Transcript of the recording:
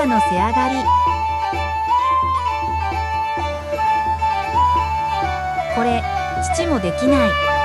の背上がり。これ、父もできない。